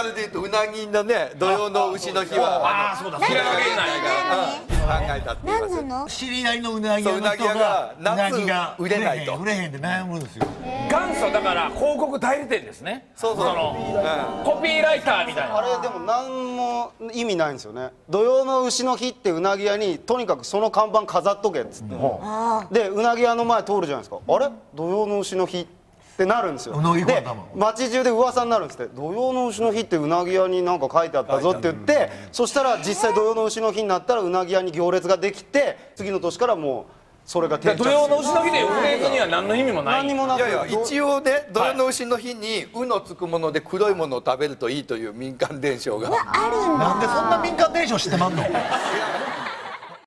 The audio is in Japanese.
れでいうとうなぎのね土用の丑の日はああそうだ平賀源内が考えたって言います。 何なの？ 知り合いのうなぎ屋の人そううなぎ屋ががうなぎが夏売れないと売れへんって悩むんですよ。 元祖だから広告代理店ですね。 そうそう。 コピーライターみたいな。 あれでも何も意味ないんですよね。土用の丑の日ってうなぎ屋にとにかくその看板飾っとけっつって、でうなぎ屋の前通るじゃないですか。あれ土用の丑の日ってなるんですよ。で街中で噂になるんですって。土用の丑の日ってうなぎ屋になんか書いてあったぞって言って、そしたら実際土用の丑の日になったらうなぎ屋に行列ができて、次の年からもうそれが定着する。 土用の丑の日で売れずには何の意味もない。 何にもなく、 いやいや一応ね土用の丑の日に「う」のつくもので黒いものを食べるといいという民間伝承が。 あるんだ。 なんでそんな民間伝承知ってまんの？